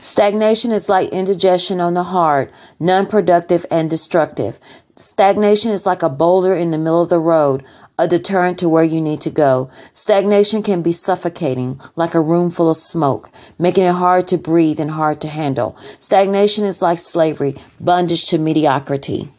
Stagnation is like indigestion on the heart, non-productive and destructive. Stagnation is like a boulder in the middle of the road, a deterrent to where you need to go. Stagnation can be suffocating, like a room full of smoke, making it hard to breathe and hard to handle. Stagnation is like slavery, bondage to mediocrity.